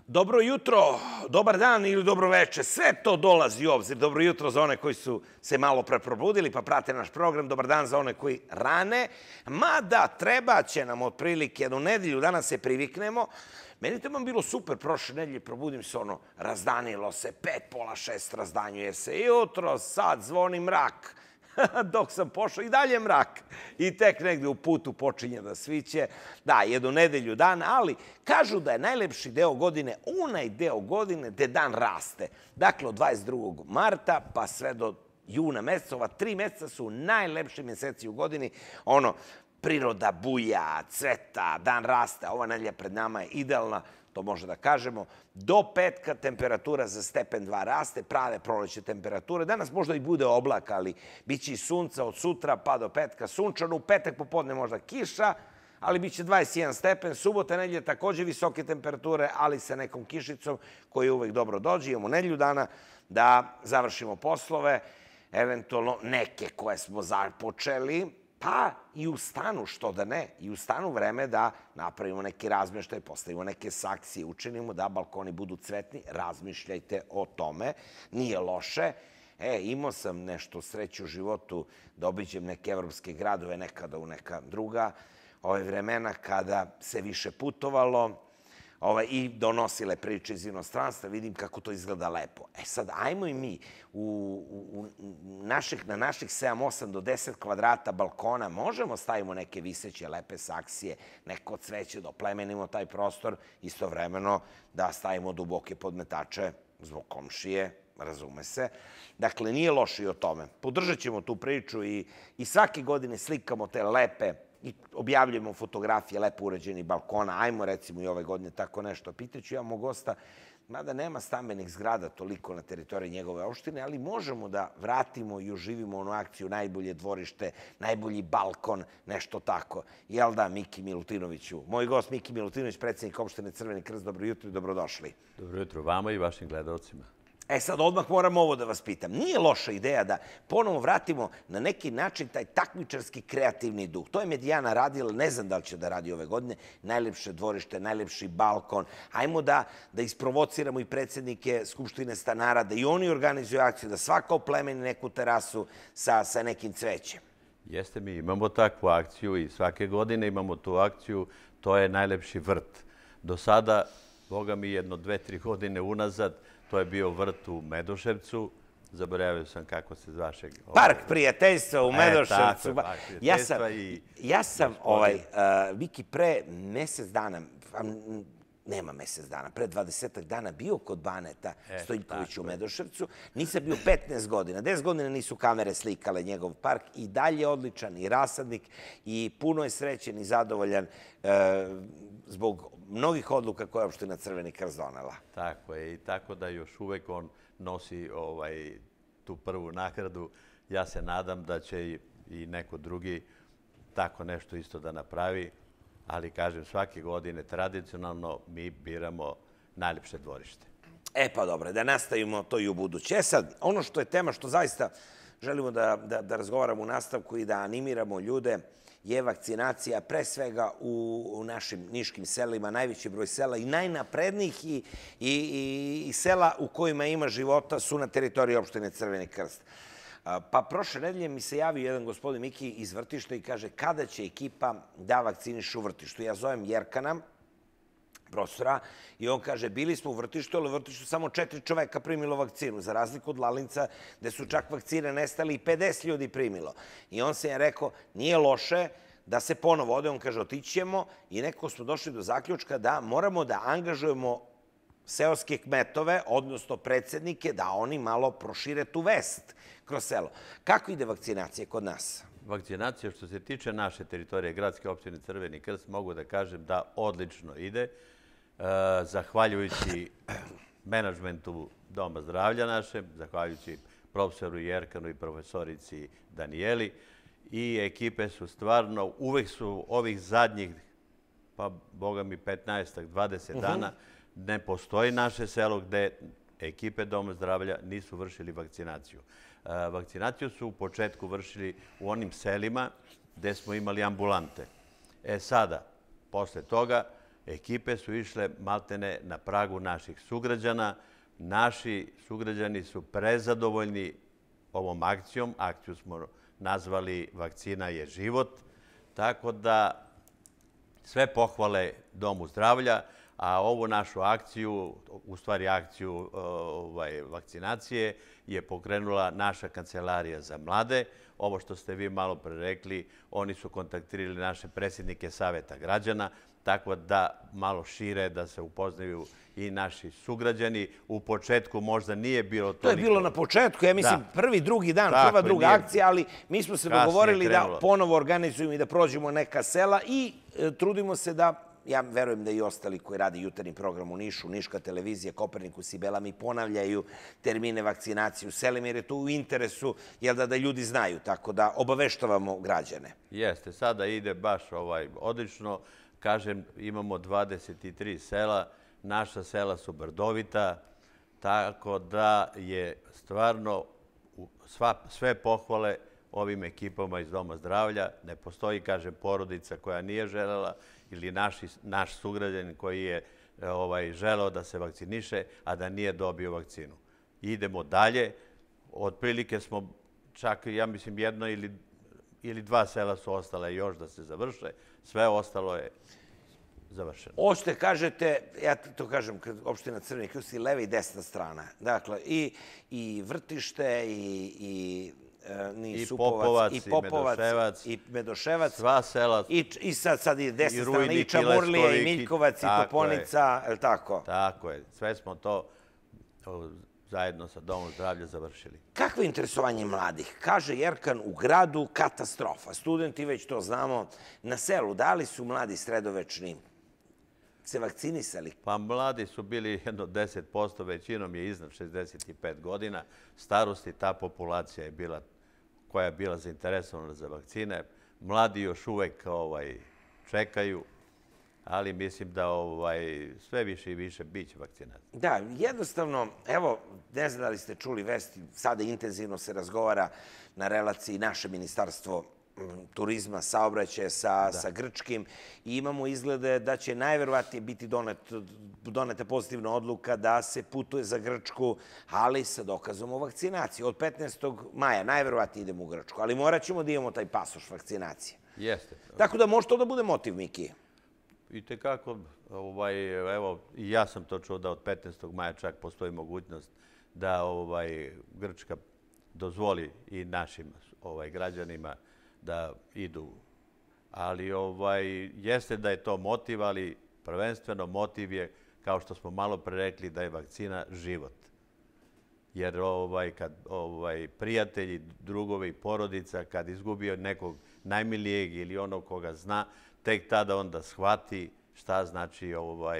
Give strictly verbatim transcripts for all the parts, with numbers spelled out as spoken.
Dobro jutro, dobar dan ili dobro veče, sve to dolazi u obzir. Dobro jutro za one koji su se malo pre probudili pa prate naš program, dobar dan za one koji rane. Mada treba će nam otprilike jednu nedelju, danas se priviknemo. Meni to vam bilo super, prošle nedelje probudim se ono, razdanilo se, pet, pola šest razdanjuje se jutro, sad zvoni mrak. Dok sam pošao i dalje mrak. I tek negde u putu počinje da sviće. Da, jednu nedelju dan, ali kažu da je najlepši deo godine onaj deo godine gde dan raste. Dakle, od dvadeset drugog marta pa sve do juna meseca. Ova tri meseca su najlepši meseci u godini. Ono, priroda buja, cveta, dan raste. Ova nedelja pred nama je idealna. To može da kažemo. Do petka temperatura za stepen dva raste, prave proleće temperature. Danas možda i bude oblak, ali bit će i sunca od sutra pa do petka sunčano. U petak popodne možda kiša, ali bit će dvadeset jedan stepen. Subota, nedelja takođe visoke temperature, ali sa nekom kišicom koji uvek dobro dođe. Imamo nedelju dana da završimo poslove, eventualno neke koje smo započeli. Pa i u stanu, što da ne, i u stanu vreme da napravimo neki razmeštaj, postavimo neke saksije, učinimo da balkoni budu cvetni. Razmišljajte o tome, nije loše. E, imao sam nešto sreću u životu da obiđem neke evropske gradove, nekada u neka druga ove vremena kada se više putovalo i donosile priče iz inostranstva, vidim kako to izgleda lepo. E sad, ajmo i mi na naših sedam, osam do deset kvadrata balkona možemo stavimo neke viseće lepe saksije, neko cveće, da oplemenimo taj prostor, istovremeno da stavimo duboke podmetače zbog komšije, razume se. Dakle, nije loše i o tome. Podržat ćemo tu priču i svake godine slikamo te lepe i objavljujemo fotografije lepo uređenih balkona. Ajmo recimo i ove godine tako nešto. Pitaću ja mog gosta, mada nema stambenih zgrada toliko na teritoriji njegove opštine, ali možemo da vratimo i oživimo onu akciju najbolje dvorište, najbolji balkon, nešto tako. Jel da, Miki Milutinoviću? Moj gost Miki Milutinović, predsjednik opštine Crveni krst, dobro jutro i dobrodošli. Dobro jutro vama i vašim gledalcima. E sad, odmah moram ovo da vas pitam. Nije loša ideja da ponovo vratimo na neki način taj takmičarski kreativni duh. To je Medijana radila, ne znam da li će da radi ove godine, najlepše dvorište, najlepši balkon. Ajmo da isprovociramo i predsjednike Skupštine stanara, da i oni organizuju akciju, da svaka oplemeni neku terasu sa nekim cvećem. Jeste, mi imamo takvu akciju i svake godine imamo tu akciju, to je najlepši vrt. Do sada, boga mi jedno dve, tri godine unazad, to je bio vrt u Medoševcu. Zaboravio sam kako se zvaše. Park prijateljstva u Medoševcu. Ja sam, Viki, pre mesec dana, nema mesec dana, pre dvadesetak dana bio kod Baneta Stojljkovića u Medoševcu. Nisam bio petnaest godina. deset godina nisu kamere slikale njegov park. I dalje odličan i rasadnik i puno je srećen i zadovoljan zbog mnogih odluka koje je opština Crveni krst donela. Tako je i tako da još uvek on nosi tu prvu nagradu. Ja se nadam da će i neko drugi tako nešto isto da napravi. Ali, kažem, svake godine tradicionalno mi biramo najlepše dvorište. E pa dobro, da nastavimo to i u buduće. E sad, ono što je tema što zaista želimo da razgovaramo u nastavku i da animiramo ljude je vakcinacija, pre svega u našim niškim selima, najveći broj sela i najnaprednijih i sela u kojima ima života su na teritoriji opštine Crveni krst. Pa prošle nedelje mi se javio jedan gospodin Miki iz vrtišta i kaže kada će ekipa da vakcinišu u vrtištu. Ja zovem Jerkana, profesora, i on kaže bili smo u vrtištu, ali u vrtištu samo četiri čoveka primilo vakcinu, za razliku od Lalinca gde su čak vakcine nestali i pedeset ljudi primilo. I on se je rekao nije loše da se ponovo ode, on kaže otići ćemo i nekako smo došli do zaključka da moramo da angažujemo seoske kmetove, odnosno predsjednike, da oni malo prošire tu vest kroz selo. Kako ide vakcinacija kod nas? Vakcinacija što se tiče naše teritorije, gradske opštine Crveni krst, mogu da kažem da odlično ide. Zahvaljujući menadžmentu Doma zdravlja našem, zahvaljujući profesoru Jerkanu i profesorici Danijeli i ekipe su stvarno, uvek su ovih zadnjih, pa boga mi petnaest dvadeset dana, ne postoji naše selo gde ekipe Doma zdravlja nisu vršili vakcinaciju. Vakcinaciju su u početku vršili u onim selima gde smo imali ambulante. E sada, posle toga, ekipe su išle maltene na pragu naših sugrađana. Naši sugrađani su prezadovoljni ovom akcijom. Akciju smo nazvali Vakcina je život. Tako da sve pohvale Domu zdravlja, a ovu našu akciju, u stvari akciju ovaj, vakcinacije, je pokrenula naša kancelarija za mlade. Ovo što ste vi malo pre rekli, oni su kontaktirali naše predsjednike Saveta građana, tako da malo šire, da se upoznaju i naši sugrađani. U početku možda nije bilo toliko... To je bilo na početku, ja mislim prvi, drugi dan, prva, druga akcija, ali mi smo se dogovorili da ponovo organizujemo i da prođemo neka sela i trudimo se da, ja verujem da i ostali koji radi jutarnji program u Nišu, Niška televizija, Kopernikus i Bela mi ponavljaju termine vakcinacije u selima, jer je to u interesu, jel da, da ljudi znaju, tako da obaveštavamo građane. Jeste, sada ide baš odlično. Kažem, imamo dvadeset tri sela, naša sela su brdovita, tako da je stvarno sve pohvale ovim ekipama iz Doma zdravlja. Ne postoji, kažem, porodica koja nije želela ili naš sugrađanin koji je želeo da se vakciniše, a da nije dobio vakcinu. Idemo dalje. Otprilike smo čak, ja mislim, jedno ili dva sela su ostale još da se završe. Sve ostalo je završeno. Ošte, kažete, ja to kažem, opština Crveni Krst i leva i desna strana. Dakle, i Vrtište, i Popovac, i Medoševac, i Medoševac, sva sela. I sad i desna strana, i Čamurlija, i Miljkovac, i Toponica, je li tako? Tako je. Sve smo to zajedno sa Domom zdravlja završili. Kakvo je interesovanje mladih? Kaže Jerkan, u gradu katastrofa. Studenti, već to znamo, na selu, da li su mladi sredovečni se vakcinisali? Pa mladi su bili jedno deset posto, većinom je iznad šezdeset pet godina starosti. Ta populacija je bila, koja je bila zainteresovana za vakcine. Mladi još uvek čekaju, ali mislim da sve više i više bit će vakcinacija. Da, jednostavno, evo, ne znam da li ste čuli vesti, sada intenzivno se razgovara na relaciji naše ministarstvo turizma, saobraćaja sa Grčkim i imamo izglede da će najverovatnije biti doneta pozitivna odluka da se putuje za Grčku, ali sa dokazom o vakcinaciji. Od petnaestog maja najverovatnije idemo u Grčku, ali morat ćemo da imamo taj pasoš vakcinacije. Jeste. Tako da može to da bude motiv, Miki. I tekako, evo, i ja sam to čuo da od petnaestog maja čak postoji mogućnost da Grčka dozvoli i našim građanima da idu. Ali jeste da je to motiv, ali prvenstveno motiv je, kao što smo malo pre rekli, da je vakcina život. Jer kad prijatelji, drugovi, porodica, kad izgubio nekog najmilijeg ili onog koga zna, tek tada onda shvati šta znači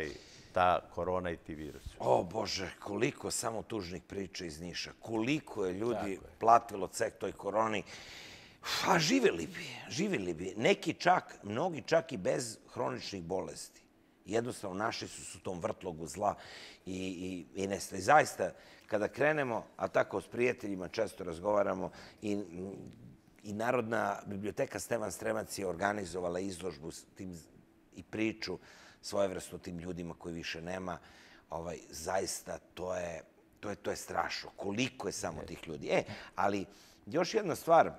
ta korona i ti virusi. O Bože, koliko samo tužnih priča iz Niša. Koliko je ljudi platilo ceh toj koroni. A živjeli bi, živjeli bi. Neki čak, mnogi čak i bez hroničnih bolesti. Jednostavno, našli su se u tom vrtlogu zla i nestali. Zaista, kada krenemo, a tako s prijateljima često razgovaramo, i Narodna biblioteka Stevan Stremac je organizovala izložbu i priču svojevrstno tim ljudima koji više nema. Zaista, to je strašno. Koliko je samo tih ljudi. E, ali još jedna stvar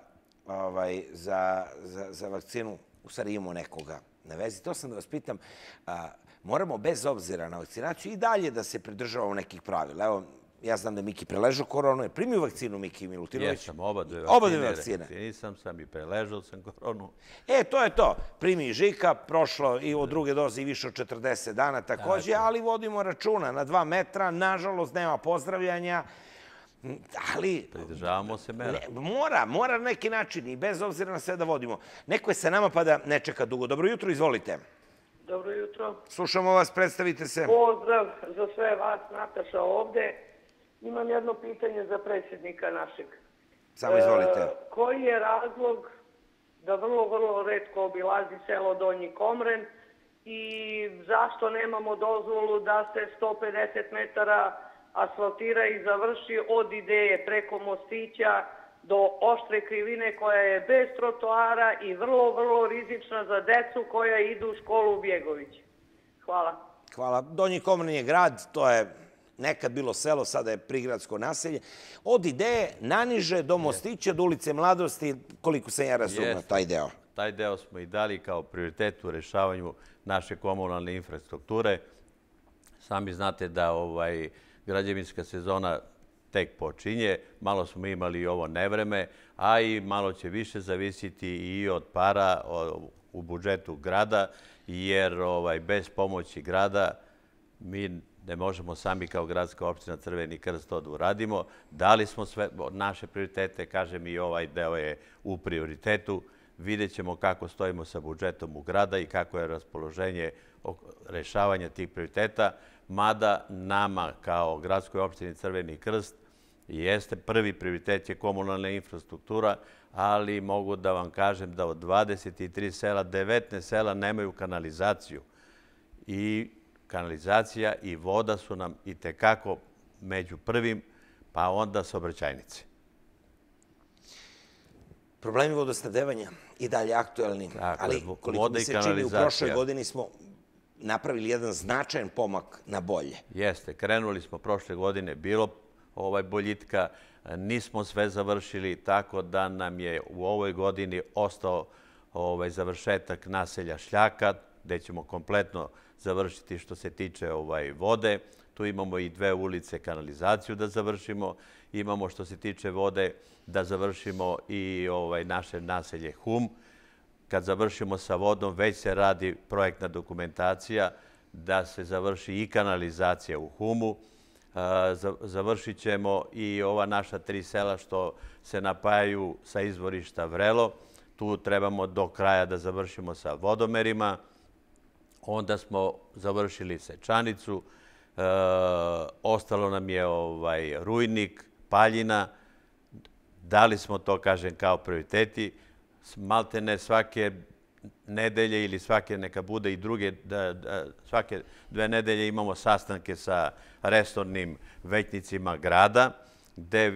za vakcinu, u stvari imamo nekoga na vezi. To sam da vas pitam, moramo bez obzira na vakcinaciju i dalje da se pridržavamo nekih pravila. Evo, ja znam da Miki preležao koronu. Je primio vakcinu Miki Milutinović? Jesam, oba dve vakcine. Oba dve vakcine. Vakcinisam sam i preležao sam koronu. E, to je to. Primi i Žika, prošlo i od druge doze i više od četrdeset dana takođe, ali vodimo računa na dva metra. Nažalost, nema pozdravljanja. Ali... Pridržavamo se mera. Mora, mora na neki način i bez obzira na sve da vodimo. Neko je sa nama pa da ne čeka dugo. Dobro jutro, izvolite. Dobro jutro. Slušamo vas, predstavite se. Pozdrav za sve vas, Nataša ovde. Imam jedno pitanje za predsjednika našeg. Samo izvolite. Koji je razlog da vrlo, vrlo retko obilazi selo Donji Komren i zašto nemamo dozvolu da se sto pedeset metara asfaltira i završi od ideje preko mostića do oštre krivine koja je bez trotoara i vrlo, vrlo rizična za decu koja idu u školu u Bjegović. Hvala. Hvala. Donji Komren je grad, to je nekad bilo selo, sada je prigradsko naselje. Od ideje naniže do Mostića, do ulice Mladosti, koliko sam ja razumio taj deo. Taj deo smo i dali kao prioritet u rešavanju naše komunalne infrastrukture. Sami znate da ovaj, građevinska sezona tek počinje, malo smo imali ovo nevreme, a i malo će više zavisiti i od para u budžetu grada, jer ovaj, bez pomoći grada mi ne možemo sami kao gradska opština Crveni krst to da uradimo. Dali smo sve naše prioritete, kažem i ovaj deo je u prioritetu. Vidjet ćemo kako stojimo sa budžetom u grada i kako je raspoloženje rešavanja tih prioriteta, mada nama kao gradskoj opštini Crveni krst jeste prvi prioritet je komunalna infrastruktura, ali mogu da vam kažem da od dvadeset tri sela, devetnaest sela nemaju kanalizaciju. I kanalizacija i voda su nam i tekako među prvim, pa onda saobraćajnice. Problemi vodosnabdevanja i dalje aktuelni, ali koliko mi se čini u prošloj godini smo napravili jedan značajan pomak na bolje. Jeste, krenuli smo prošle godine, bilo ovaj boljitka, nismo sve završili, tako da nam je u ovoj godini ostao ovaj završetak naselja Šljaka, gde ćemo kompletno završiti što se tiče ovaj vode. Tu imamo i dve ulice kanalizaciju da završimo. Imamo što se tiče vode da završimo i ovaj naše naselje Hum. Kad završimo sa vodom, već se radi projektna dokumentacija da se završi i kanalizacija u Humu. Završit ćemo i ova naša tri sela što se napajaju sa izvorišta Vrelo. Tu trebamo do kraja da završimo sa vodomerima. Onda smo završili Sečanicu. Ostalo nam je ovaj Rujnik, Paljina. Dali smo to, kažem, kao prioriteti. Maltene svake nedelje ili svake neka bude i druge, svake dve nedelje imamo sastanke sa resornim većnicima grada, gde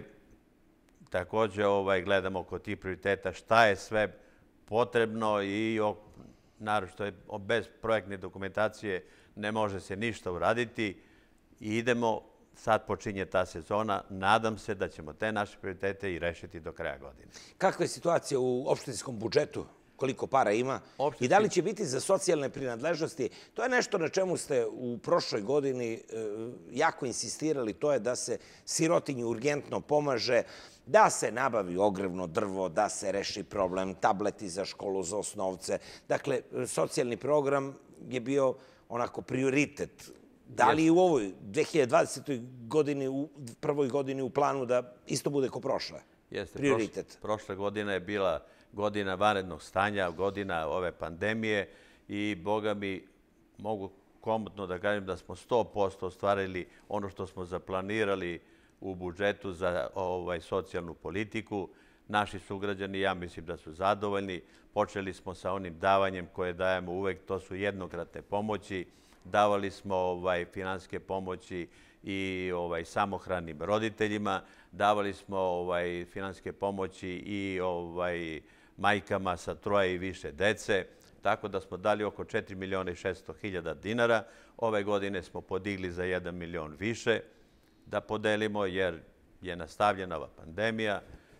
također gledamo kod tih prioriteta šta je sve potrebno i naročito bez projektne dokumentacije ne može se ništa uraditi. Idemo, sad počinje ta sezona, nadam se da ćemo te naše prioritete i rešiti do kraja godine. Kakva je situacija u opštinskom budžetu? Koliko para ima? I da li će biti za socijalne prinadležnosti? To je nešto na čemu ste u prošloj godini jako insistirali, to je da se sirotinji urgentno pomaže, da se nabavi ogrevno drvo, da se reši problem, tableti za školu, za osnovce. Dakle, socijalni program je bio onako prioritet. Da li i u ovoj dve hiljade dvadesetoj godini, u prvoj godini u planu da isto bude ko prošle? Jeste. Prioritet. Prošla godina je bila godina vanrednog stanja, godina ove pandemije i, boga mi, mogu komotno da kažem da smo sto posto ostvarili ono što smo zaplanirali u budžetu za socijalnu politiku. Naši sugrađani, ja mislim da su zadovoljni. Počeli smo sa onim davanjem koje dajemo uvek, to su jednokratne pomoći. Davali smo finansijske pomoći i samohranim roditeljima. Davali smo finansijske pomoći i majkama sa troje i više dece. Tako da smo dali oko četiri miliona i šesto hiljada dinara. Ove godine smo podigli za jedan milion više da podelimo jer je nastavljena ova pandemija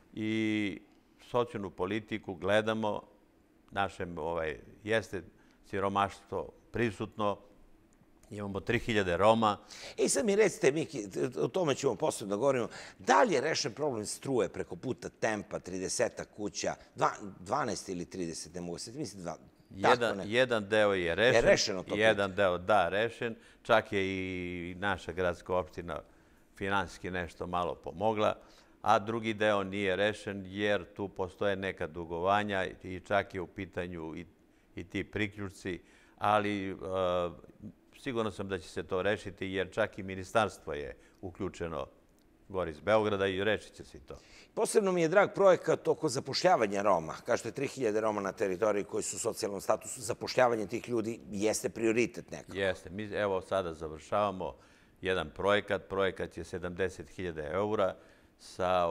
i socijalnu politiku gledamo. Našem jeste siromaštvo prisutno. Imamo tri hiljade Roma. I sad mi recite, Miki, o tome ćemo posle da govorimo, da li je rešen problem struje preko puta Tempa, trideset kuća, dvanaest ili trideset, ne mogu se, mislim dva. Jedan deo je rešen. Je rešeno to? Jedan deo, da, rešen. Čak je i naša gradska opština finansijski nešto malo pomogla, a drugi deo nije rešen jer tu postoje neka dugovanja i čak je u pitanju i ti priključci, ali sigurno sam da će se to rešiti jer čak i ministarstvo je uključeno gore iz Beograda i rešit će se to. Posebno mi je drag projekat oko zapošljavanja Roma. Kažete tri hiljade Roma na teritoriji koji su u socijalnom statusu. Zapošljavanje tih ljudi jeste prioritet nekako. Jeste. Mi evo sada završavamo jedan projekat. Projekat je sedamdeset hiljada eura sa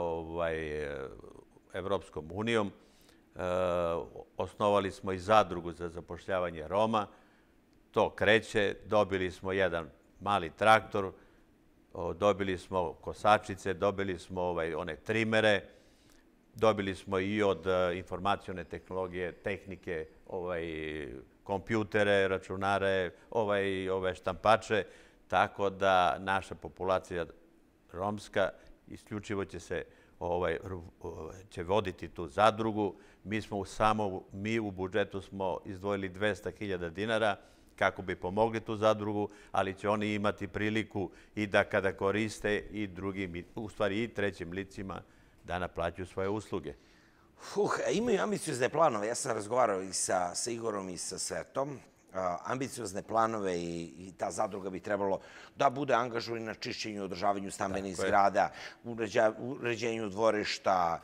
Evropskom unijom. Osnovali smo i zadrugu za zapošljavanje Roma. to kreće. Dobili smo jedan mali traktor, dobili smo kosačice, dobili smo ovaj, one trimere, dobili smo i od informacione tehnologije, tehnike, ovaj, kompjutere, računare, ovaj, ove štampače, tako da naša populacija romska isključivo će se ovaj, će voditi tu zadrugu. Mi smo samo, mi u budžetu smo izdvojili dvesta hiljada dinara kako bi pomogli tu zadrugu, ali će oni imati priliku i da kada koriste i drugim, u stvari i trećim licima, da naplaćuju svoje usluge. Uh, imaju ambiciozne planove. Ja sam razgovarao i sa, sa Igorom i sa Svetom. Uh, ambiciozne planove i, i ta zadruga bi trebalo da bude angažovana na čišćenju i održavanju stambenih zgrada, uređa, uređenju dvorišta,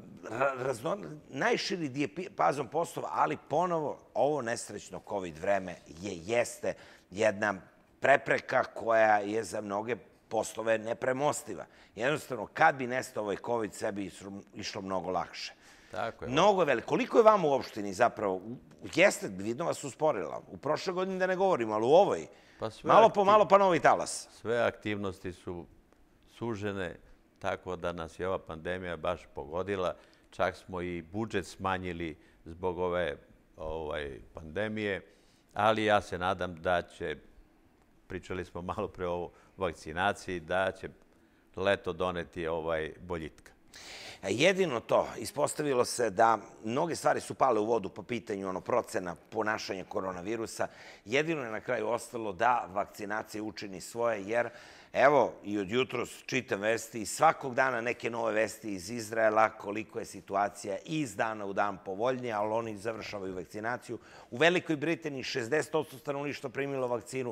razno, najširi dijapazon poslova, ali ponovo ovo nesrećno COVID vreme je, jeste jedna prepreka koja je za mnoge poslove nepremostiva. Jednostavno, kad bi nestao ovaj COVID, sve bi išlo mnogo lakše. Tako je. Mnogo je veliko. Koliko je vam u opštini zapravo? Jeste, vidno vas usporila. U prošle godine da ne govorimo, ali u ovoj. Pa malo po malo pa novi talas. Sve aktivnosti su sužene, tako da nas je ova pandemija baš pogodila. Čak smo i budžet smanjili zbog ove ovaj, pandemije, ali ja se nadam da će, pričali smo malo pre o vakcinaciji, da će leto doneti ovaj boljitka. Jedino to, ispostavilo se da mnoge stvari su pale u vodu po pitanju ono, procena ponašanja koronavirusa. Jedino je na kraju ostalo da vakcinacija učini svoje, jer evo i od jutros čitam vesti i svakog dana neke nove vesti iz Izraela, koliko je situacija iz dana u dan povoljnija, ali oni završavaju vakcinaciju. U Velikoj Britaniji šezdeset posto stanovništva primilo vakcinu,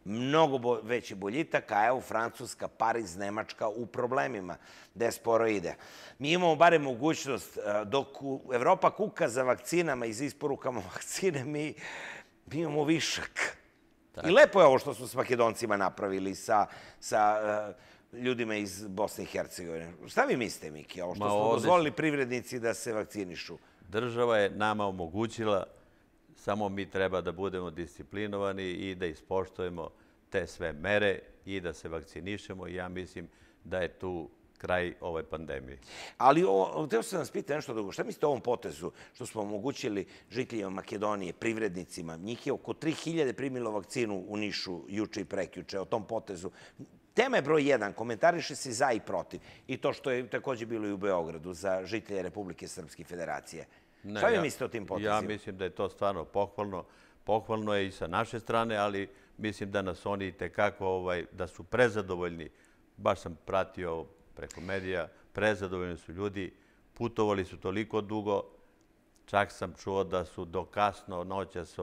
mnogo veći boljitak, a evo Francuska, Pariz, Nemačka u problemima, gde sporo ide. Mi imamo bare mogućnost, dok Evropa kuka za vakcinama i za isporukama vakcine, mi, mi imamo višak. I lepo je ovo što su s Makedoncima napravili sa, sa uh, ljudima iz Bosne i Hercegovine. Šta vi mislite, Miki, ovo što smo dozvolili privrednici da se vakcinišu? Država je nama omogućila, samo mi treba da budemo disciplinovani i da ispoštujemo te sve mere i da se vakcinišemo. Ja mislim da je tu kraj ove pandemije. Ali hteo sam nas pitati nešto drugo. Šta mislite o ovom potezu što smo omogućili žiteljima Makedonije, privrednicima? Njih je oko tri hiljade primilo vakcinu u Nišu juče i prekjuče o tom potezu. Tema je broj jedan. Komentariše se za i protiv. I to što je također bilo i u Beogradu za žitelje Republike Srpske Federacije. Šta vi mislite o tim potezima? Ja mislim da je to stvarno pohvalno. Pohvalno je i sa naše strane, ali mislim da nas oni tekako, da su prezadovoljni. Baš sam pratio preko medija, prezadovoljni su ljudi, putovali su toliko dugo, čak sam čuo da su do kasno noćas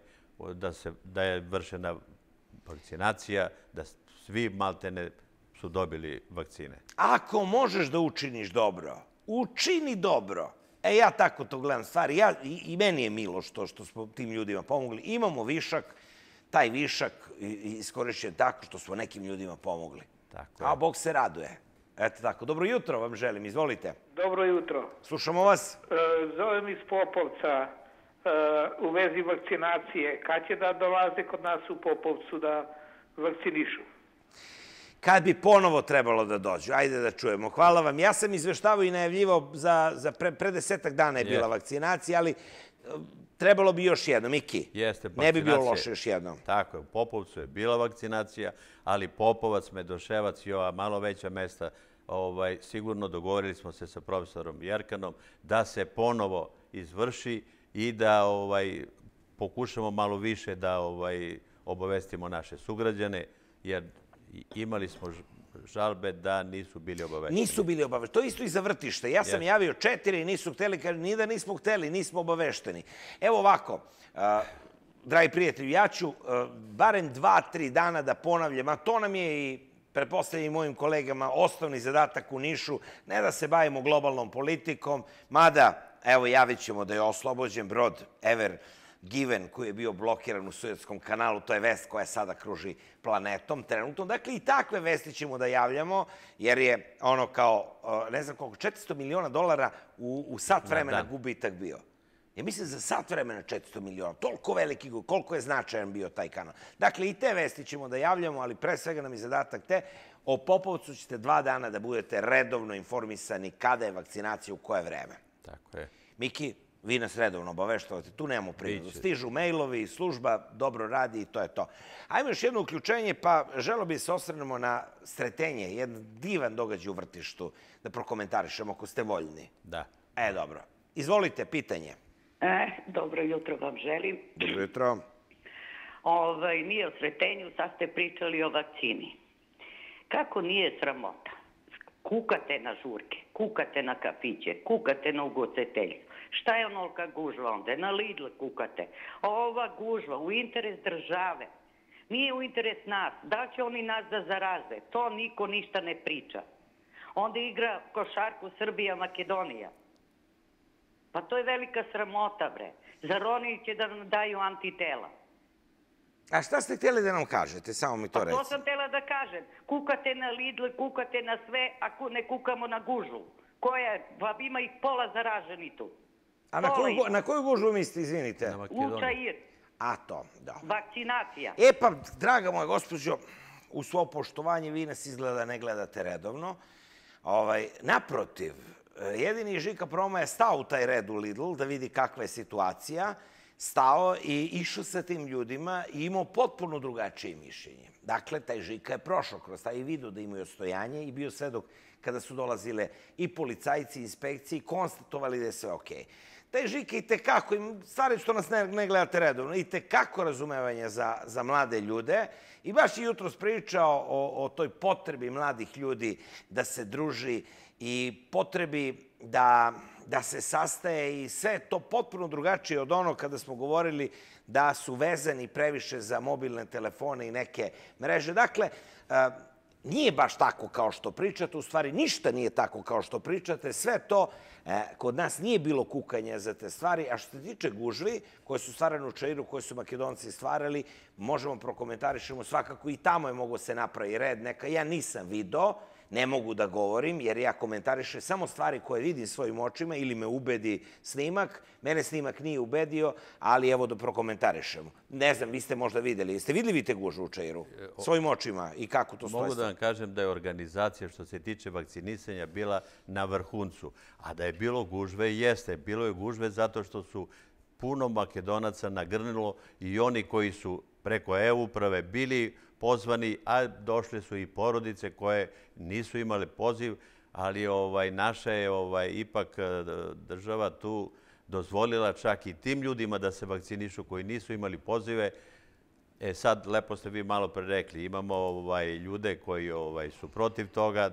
da, se, da je vršena vakcinacija, da svi maltene su dobili vakcine. Ako možeš da učiniš dobro, učini dobro. E, ja tako to gledam stvari. Ja, i, I meni je milo što, što smo tim ljudima pomogli. Imamo višak, taj višak iskorišćen tako što smo nekim ljudima pomogli. Tako A Bog se raduje. Eto tako. Dobro jutro vam želim. Izvolite. Dobro jutro. Slušamo vas. E, zovem iz Popovca e, u vezi vakcinacije. Kad će da dolaze kod nas u Popovcu da vakcinišu? Kad bi ponovo trebalo da dođu. Ajde da čujemo. Hvala vam. Ja sam izveštavao i najavljivao za, za pre, pre desetak dana je bila vakcinacija, ali trebalo bi još jedno. Miki, Jeste, ne bi bilo loše još jednom. Tako je, u Popovcu je bila vakcinacija, ali Popovac, Medoševac i ova malo veća mesta, ovaj, sigurno dogovorili smo se sa profesorom Jerkanom da se ponovo izvrši i da ovaj, pokušamo malo više da ovaj, obavestimo naše sugrađane, jer imali smo žalbe da nisu bili obavešteni. Nisu bili obavešteni. To je isto i za vrtište. Ja sam javio četiri i nisu hteli, kažu, ni da nismo hteli, nismo obavešteni. Evo ovako, dragi prijatelji, ja ću barem dva, tri dana da ponavljam, a to nam je i pretpostavljam mojim kolegama osnovni zadatak u Nišu, ne da se bavimo globalnom politikom, mada, evo, javit ćemo da je oslobođen brod Ever Given koji je bio blokiran u Suetskom kanalu, to je vest koja sada kruži planetom trenutno. Dakle, i takve vesti ćemo da javljamo, jer je ono kao, ne znam koliko, četiristo miliona dolara u, u sat vremena gubitak bio. Ja mislim za sat vremena četiristo miliona. Toliko veliki, koliko je značajan bio taj kanal. Dakle, i te vesti ćemo da javljamo, ali pre svega nam je zadatak te. O Popovcu ćete dva dana da budete redovno informisani kada je vakcinacija, u koje vreme. Tako je. Miki, vi nas redovno obaveštavate, tu nemamo prirodu. Stižu mailovi, služba dobro radi i to je to. Ajmo još jedno uključenje, pa želo bi se osvrnemo na Sretenje, jedan divan događaj u vrtištu, da prokomentarišemo ako ste voljni. Da. E, dobro. Izvolite, pitanje. E, dobro jutro vam želim. Dobro jutro. Ovaj, nije o Sretenju, sad ste pričali o vakcini. Kako nije sramota? Kukate na žurke, kukate na kafiće, kukate na ugostiteljstvo. Šta je onolika gužva onda? Na Lidl kukate. Ova gužva u interes države. Nije u interes nas. Da će oni nas da zaraze? To niko ništa ne priča. Onda igra košarku Srbija-Makedonija. Pa to je velika sramota, bre. Zar oni će da nam daju antitela? A šta ste htjeli da nam kažete? Samo mi to Pa reći. to sam htjela da kažem. Kukate na Lidl, kukate na sve, a ne kukamo na gužvu. Koja je? Pa ima ih pola zaraženi tu. A na koju, na koju gužvu mislite, izvinite? U Čair. A to, da. Vakcinacija. E pa, draga moja gospođo, u svo poštovanje, vi nas izgleda ne gledate redovno. Ovaj, naprotiv, jedini Žika Proma je stao u taj red u Lidl da vidi kakva je situacija, stao i išao sa tim ljudima i imao potpuno drugačije mišljenje. Dakle, taj Žika je prošao kroz taj i vidio da imaju ostojanje i bio svedok kada su dolazile i policajci, i inspekcije i konstatovali da je sve okej. Taj Žika i tekako, stvari što nas ne gledate redovno, i tekako razumevanje za mlade ljude i baš je jutros pričao o toj potrebi mladih ljudi da se druži i potrebi da se sastaje i sve to potpuno drugačije od ono kada smo govorili da su vezani previše za mobilne telefone i neke mreže. Dakle, nije baš tako kao što pričate, u stvari ništa nije tako kao što pričate, sve to kod nas nije bilo kukanja za te stvari, a što se tiče gužvi koje su stvarane u Čairu, koje su Makedonci stvarali, možemo prokomentarišemo svakako i tamo je mogo se napravi red, neka ja nisam video, ne mogu da govorim, jer ja komentarišem samo stvari koje vidim svojim očima ili me ubedi snimak. Mene snimak nije ubedio, ali evo da prokomentarišemo. Ne znam, vi ste možda videli. Jeste videli vi te gužvu u Čairu? Svojim očima i kako to stoji? Mogu da vam kažem da je organizacija što se tiče vakcinisanja bila na vrhuncu. A da je bilo gužve, jeste. Bilo je gužve zato što su puno Makedonaca nagrnilo i oni koji su preko e-uprave bili pozvani, a došle su i porodice koje nisu imale poziv, ali naša je ipak država tu dozvolila čak i tim ljudima da se vakcinišu koji nisu imali pozive. E sad, lepo ste vi malo pre rekli, imamo ljude koji su protiv toga,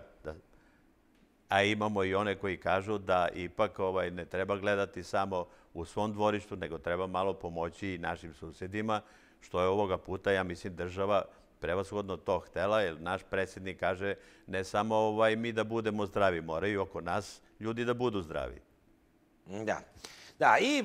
a imamo i one koji kažu da ipak ne treba gledati samo u svom dvorištu, nego treba malo pomoći i našim susedima, što je ovoga puta, ja mislim, država prevashodno to htela, jer naš predsjednik kaže ne samo mi da budemo zdravi, moraju oko nas ljudi da budu zdravi. Da. Da, i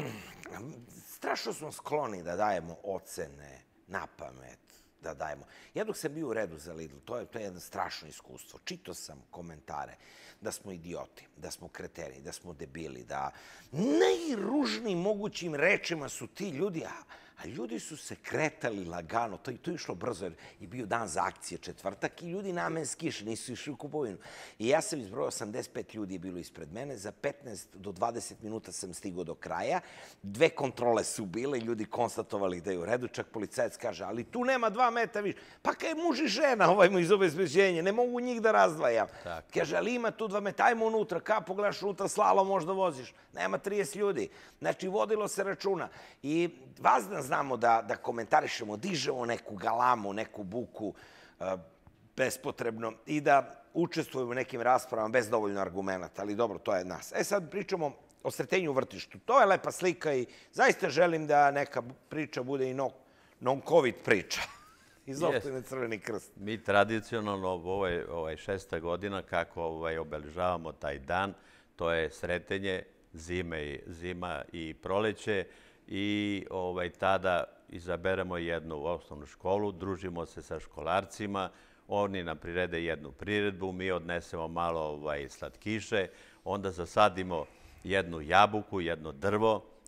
strašno smo skloni da dajemo ocene na pamet, da dajemo. Ja dok sam bio u redu za Lidl, to je jedno strašno iskustvo. Čitao sam komentare da smo idioti, da smo kreteni, da smo debili, da najružnijim mogućim rečima su ti ljudi, a ljudi su se kretali lagano, to je išlo brzo, jer je bio dan za akcije četvrtak i ljudi namenski išli, nisu išli u kupovinu. I ja sam izbrojao, osamdeset pet ljudi je bilo ispred mene, za petnaest do dvadeset minuta sam stigao do kraja, dve kontrole su bile, ljudi konstatovali da je u redu, čak policajac kaže, ali tu nema dva metra više. Pa kaj je muž i žena, ovaj mu iz obezbeđenja, ne mogu njih da razdvajam. Kaže, ali ima tu dva metra, ajmo unutra, ka pogledaš unutra, slalo možda voziš, nema trideset ljudi. Znači, vodilo se računa. I vazdan znamo da komentarišemo, dižemo neku galamu, neku buku bespotrebno i da učestvujemo u nekim raspravama bez dovoljno argumenta, ali dobro, to je nas. E sad pričamo o Sretenju u vrtištu. To je lepa slika i zaista želim da neka priča bude i non-covid priča. Iz opštine Crveni krst. Mi tradicionalno, ovo je šesta godina kako obeležavamo taj dan, to je Sretenje, zima i proleće, i tada izaberemo jednu osnovnu školu, družimo se sa školarcima, oni nam prirede jednu priredbu, mi odnesemo malo slatkiše, onda zasadimo jednu jabuku, jedno drvo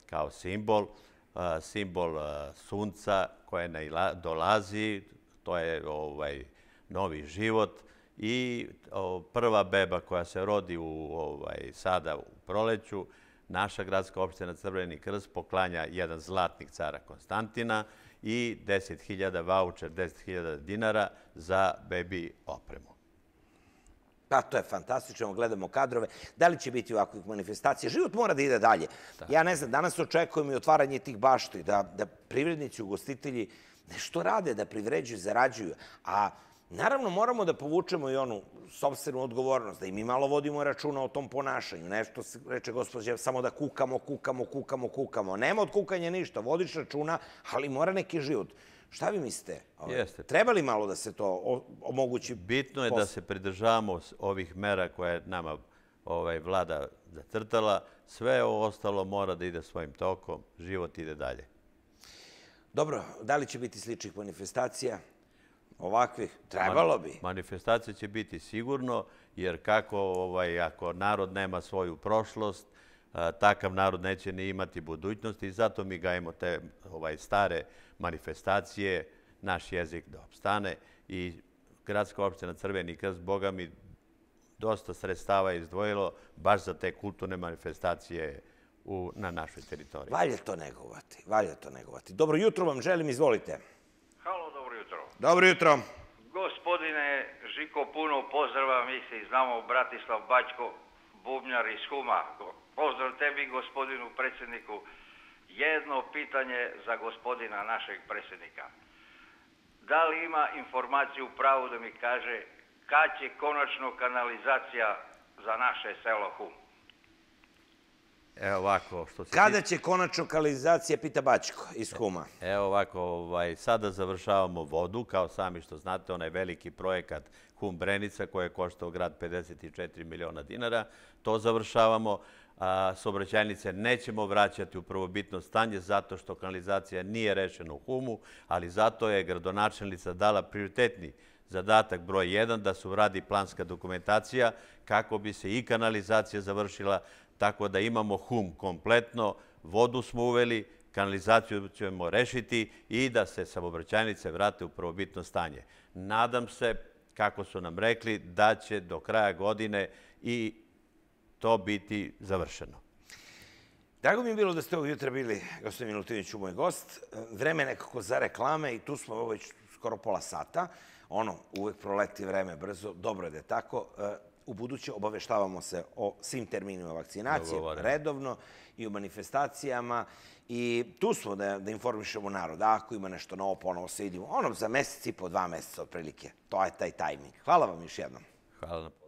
kao simbol, simbol sunca koje dolazi, to je ovaj, novi život i prva beba koja se rodi u, ovaj, sada u proleću, naša gradska opština Crveni krst poklanja jedan zlatnik cara Konstantina i deset hiljada vaučer, deset hiljada dinara za bebi opremu. Pa, to je fantastično, gledamo kadrove. Da li će biti ovakvih manifestacija? Život mora da ide dalje. Ja ne znam, danas očekujem i otvaranje tih bašti, da privrednici, ugostitelji nešto rade, da privređuju, zarađuju. A naravno moramo da povučemo i onu sopstvenu odgovornost, da i mi malo vodimo računa o tom ponašanju. Nešto se reče gospođe, samo da kukamo, kukamo, kukamo, kukamo. Nema od kukanja ništa, vodiš računa, ali mora neki život. Šta vi mislite? Treba li malo da se to omogući? Bitno je da se pridržavamo ovih mera koje nama vlada zacrtala. Sve ostalo mora da ide svojim tokom, život ide dalje. Dobro, da li će biti sličnih manifestacija? Ovakvih? Trebalo bi. Manifestacije će biti sigurno, jer kako ako narod nema svoju prošlost, takav narod neće ni imati budućnost i zato mi gajimo te stare manifestacije, naš jezik da opstane i gradska opština Crveni krst, Boga mi, dosta sredstava je izdvojilo baš za te kulturne manifestacije na našoj teritoriji. Valje to negovati, valje to negovati. Dobro jutro vam želim, izvolite. Halo, dobro jutro. Dobro jutro. Gospodine Žiko, puno pozdrava, mi se znamo, Bratislav Bačko, bubnjar iz Huma. Pozdrav tebi, gospodinu predsjedniku. Jedno pitanje za gospodina našeg predsjednika. Da li ima informaciju pravu da mi kaže kad će konačno kanalizacija za naše selo Hum? Evo ovako, što se... Kada će konačno kanalizacija, pita Bačko iz Huma? Evo ovako, sada završavamo vodu, kao sami što znate, onaj veliki projekat Hum Brenica koji je koštao grad pedeset četiri miliona dinara. To završavamo. Saobraćajnice nećemo vraćati u prvobitno stanje zato što kanalizacija nije rešena u Humu, ali zato je gradonačelnica dala prioritetni zadatak broj jedan da se uradi planska dokumentacija kako bi se i kanalizacija završila, tako da imamo Hum kompletno, vodu smo uveli, kanalizaciju ćemo rešiti i da se saobraćajnice vrate u prvobitno stanje. Nadam se, kako su nam rekli, da će do kraja godine i to biti završeno. Drago mi je bilo da ste ovog jutra bili, gospodin Milutinoviću, moj gost. Vreme nekako za reklame i tu smo već skoro pola sata. Ono, uvek proleti vreme brzo. Dobro je da je tako. U buduće obaveštavamo se o svim terminima vakcinacije, redovno i o manifestacijama. I tu smo da informišemo narod. Ako ima nešto novo, ponovo se vidimo. Ono za mesec i po dva meseca otprilike. To je taj tajming. Hvala vam još jednom. Hvala.